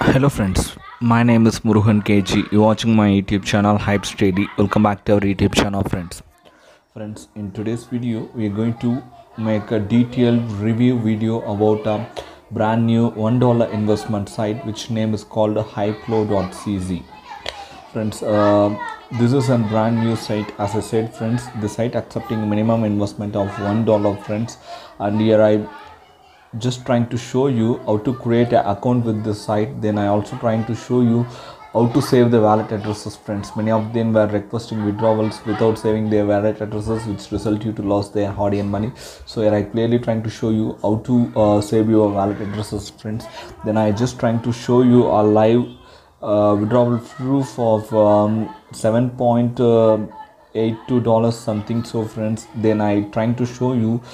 Hello friends, my name is Muruhan KG. You're watching my YouTube channel Hype Steady. Welcome back to our YouTube channel friends. Friends, in today's video, we are going to make a detailed review video about a brand new $1 investment site which name is called hyplo.cz. Friends, this is a brand new site. As I said friends, the site accepting minimum investment of $1 friends, and here I just trying to show you how to create an account with this site. Then I also trying to show you how to save the wallet addresses friends. Many of them were requesting withdrawals without saving their wallet addresses, which result you to lose their hard-earned money. So here I clearly trying to show you how to save your wallet addresses friends. Then I just trying to show you a live withdrawal proof of $7.82 something. So friends, then I trying to show you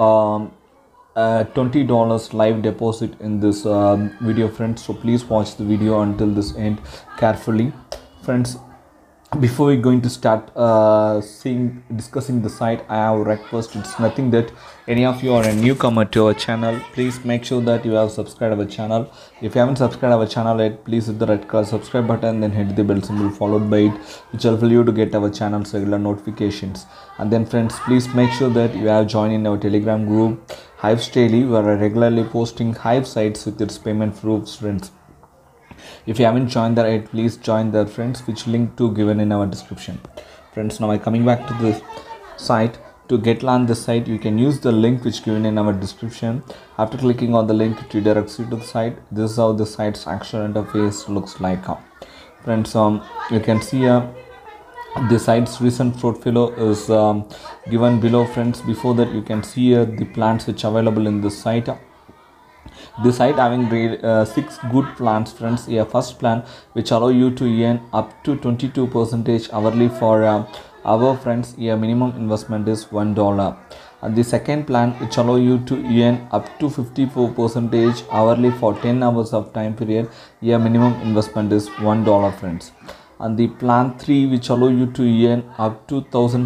$20 live deposit in this video friends. So please watch the video until this end carefully friends. Before we going to start discussing the site, I have a request. It's nothing that any of you are a newcomer to our channel, please make sure that you have subscribed our channel. If you haven't subscribed our channel yet, please hit the red color subscribe button, then hit the bell symbol followed by it, which will help you to get our channel's regular notifications. And then friends, please make sure that you have joined in our Telegram group Hive Daily, where I regularly posting Hive sites with its payment proofs friends. If you haven't joined that yet, please join there friends, which link to given in our description friends. Now I coming back to the site. To get on the site, you can use the link which given in our description. After clicking on the link, it redirects you to the site. This is how the site's actual interface looks like friends. You can see the site's recent portfolio is given below friends. Before that, you can see the plans which are available in this site. This site having 6 good plans friends. A first plan which allow you to earn up to 22% hourly for our friends. A minimum investment is $1. And the second plan which allow you to earn up to 54% hourly for 10 hours of time period. A minimum investment is $1 friends. And the plan 3 which allow you to earn up to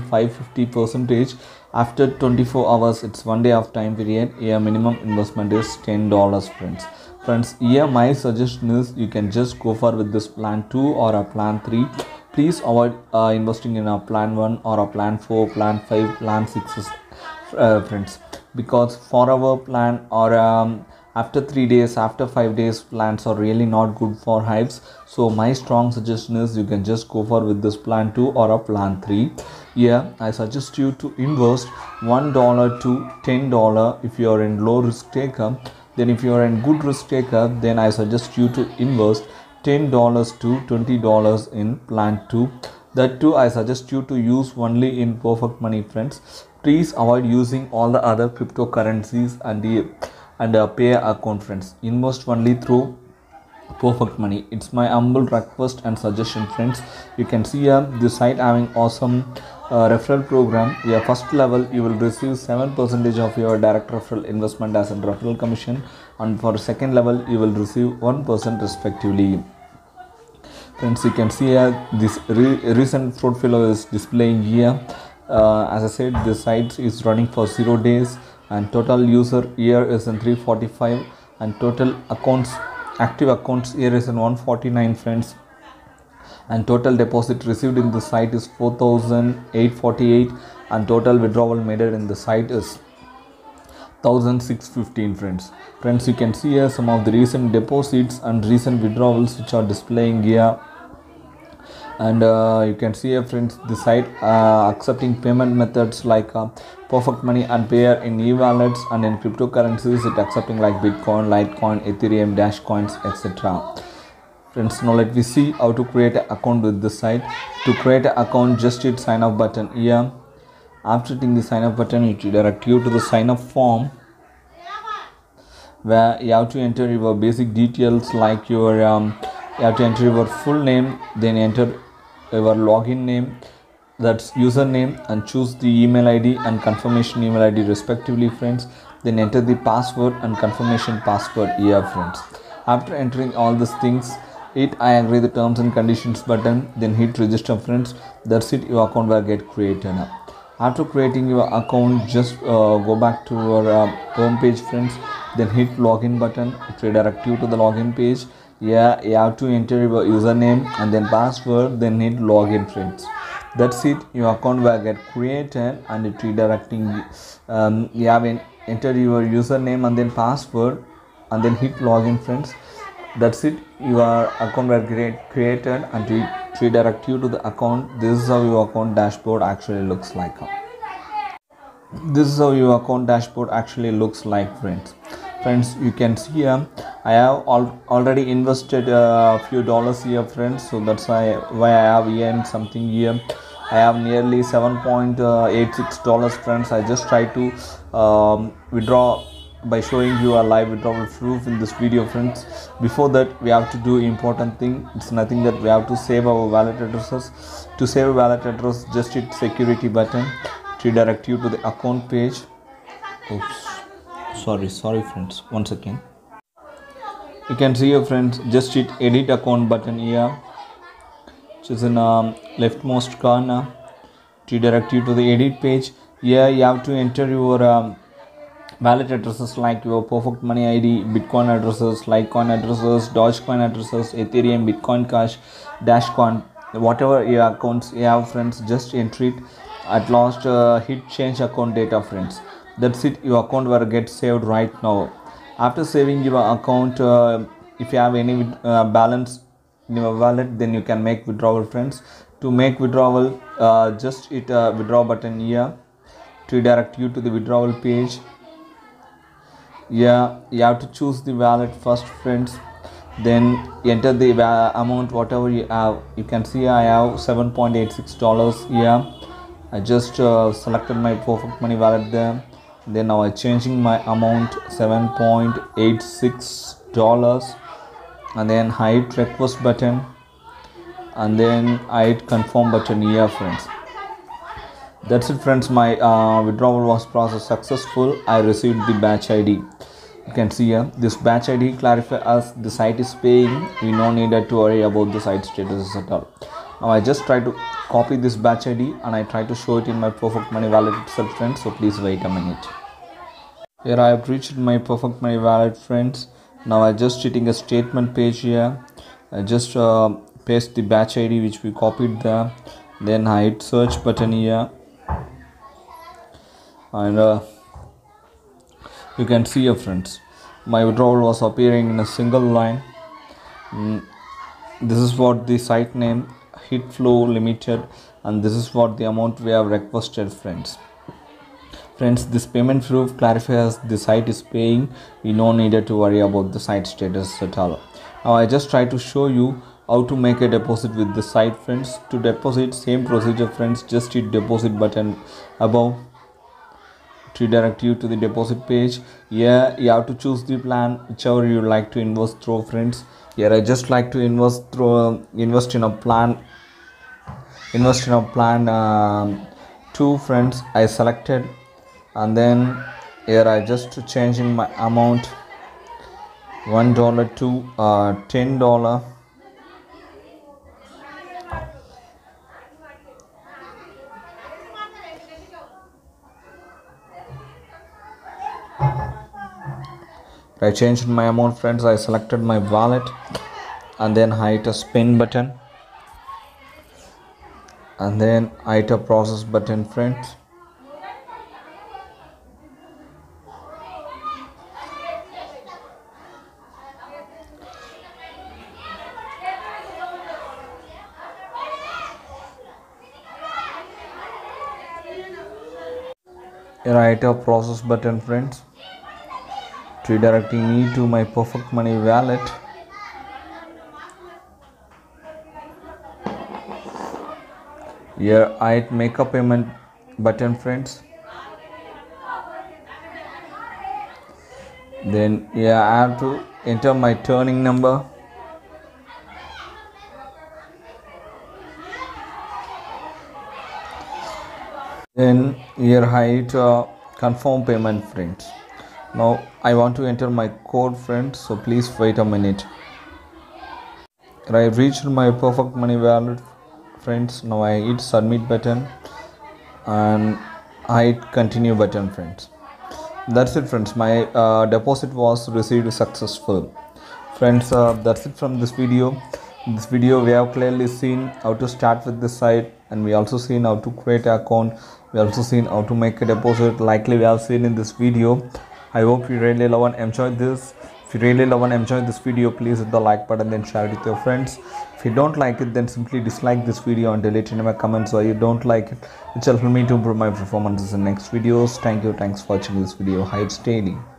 1550% after 24 hours. It's 1 day of time period. A minimum investment is $10 friends. Here my suggestion is you can just go for with this plan 2 or a plan 3. Please avoid investing in a plan 1 or a plan 4, plan 5, plan 6 friends, because for our plan or after 3 days, after 5 days plans are really not good for hives. So my strong suggestion is you can just go for with this plan 2 or a plan 3. Here I suggest you to invest $1 to $10 if you are in low risk taker. Then if you are in good risk taker, then I suggest you to invest $10 to $20 in plan 2. That too I suggest you to use only in Perfect Money friends. Please avoid using all the other cryptocurrencies and pay account friends. Invest only through Perfect Money. It's my humble request and suggestion friends. You can see this site having awesome referral program. First level you will receive 7% of your direct referral investment as a referral commission, and for second level you will receive 1% respectively friends. You can see this recent portfolio is displaying here. As I said, this site is running for 0 days, and total user year is in 345, and total active accounts here is in 149 friends, and total deposit received in the site is 4,848, and total withdrawal made in the site is 1,615 friends. You can see here some of the recent deposits and recent withdrawals which are displaying here. And you can see here friends, the site accepting payment methods like Perfect Money and Payer in e-wallets, and in cryptocurrencies it accepting like Bitcoin, Litecoin, Ethereum, Dash coins, etc. Friends, now let me see how to create an account with this site. To create an account, just hit sign up button here. After hitting the sign up button, it will direct you to the sign up form, where you have to enter your basic details like your you have to enter your full name, then enter your login name, that's username, and choose the email ID and confirmation email ID respectively friends. Then enter the password and confirmation password here friends. After entering all these things, hit I agree the terms and conditions button, then hit register friends. That's it, your account will get created. After creating your account, just go back to your home page friends, then hit login button. It will redirect you to the login page. Yeah, you have to enter your username and then password, then hit login, friends. That's it, your account will get created and it redirecting. You have enter your username and then password and then hit login, friends. That's it, your account will get created and it redirect you to the account. This is how your account dashboard actually looks like. This is how your account dashboard actually looks like, friends. You can see here I have already invested a few dollars here, friends, so that's why I have earned something here. I have nearly $7.86, friends. I just try to withdraw by showing you a live withdrawal proof in this video, friends. Before that, we have to do important thing. It's nothing that we have to save our wallet addresses. To save a wallet address, just hit security button to redirect you to the account page. Oops, sorry friends, once again. You can see your friends, just hit edit account button here, which is in leftmost corner, to redirect you to the edit page. Here you have to enter your wallet addresses like your Perfect Money ID, Bitcoin addresses, Litecoin addresses, Dogecoin addresses, Ethereum, Bitcoin Cash, Dashcoin, whatever your accounts you have, friends. Just enter it. At last, hit change account data, friends. That's it, your account will get saved right now. After saving your account, if you have any balance in your wallet, then you can make withdrawal, friends. To make withdrawal, just hit withdraw button here to redirect you to the withdrawal page. Yeah, you have to choose the wallet first, friends. Then enter the amount whatever you have. You can see I have $7.86 here. I just selected my Perfect Money wallet there. Then now I'm changing my amount $7.86, and then I hit request button and then I hit confirm button here, friends. That's it, friends. My withdrawal was processed successful. I received the batch ID. You can see here this batch ID clarifies us the site is paying. We no needed to worry about the site status at all. Now I just try to copy this batch ID and I try to show it in my Perfect Money wallet itself, friends. So please wait a minute. Here I have reached my Perfect Money wallet, friends. Now I just hitting a statement page here. I just paste the batch ID which we copied there. Then I hit search button here, and you can see here, friends, my withdrawal was appearing in a single line. This is what the site name, Hitflow Limited, and this is what the amount we have requested, friends. This payment proof clarifies the site is paying. We no needed to worry about the site status at all. Now I just try to show you how to make a deposit with the site, friends. To deposit, same procedure, friends. Just hit deposit button above to redirect you to the deposit page. Here you have to choose the plan whichever you like to invest through, friends. Here I just like to invest in a plan 2, friends. I selected, and then here I just changing my amount $1 to $10. I changed my amount, friends. I selected my wallet and then I hit a spin button and then I hit a process button, friends. Here I hit a process button, friends, redirecting me to my Perfect Money wallet. Here I hit make a payment button, friends. Then yeah, I have to enter my turning number. Then here I hit confirm payment, friends. Now I want to enter my code, friends, so please wait a minute. I reached my Perfect Money wallet, friends. Now I hit submit button and I hit continue button, friends. That's it, friends. My deposit was received successful. Friends, that's it from this video. In this video we have clearly seen how to start with this site, and we also seen how to create an account. We also seen how to make a deposit, likely we have seen in this video. I hope you really love and enjoyed this. If you really love and enjoy this video, please hit the like button, then share it with your friends. If you don't like it, then simply dislike this video and delete it in my comments why you don't like it, which will help me to improve my performances in next videos. Thank you. Thanks for watching this video. Heights Daily.